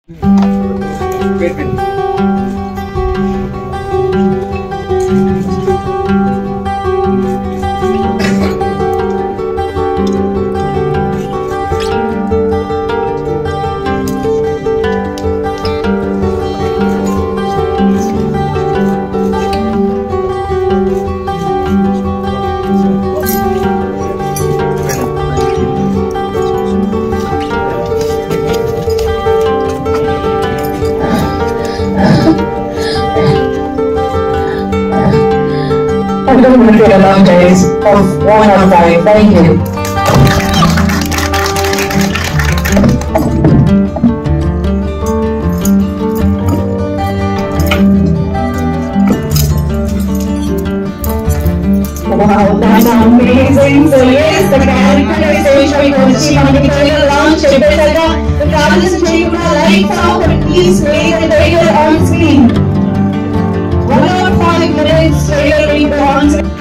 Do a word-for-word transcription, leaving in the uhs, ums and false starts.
Wait, wait. I'm going to feel a long days of one on five. Thank you. Wow, that's amazing. So yes, the characterization was achieved on the editorial launch. The fabulous achievement lights out, but please play the trailer on screen. One hour five minutes trailer being on screen.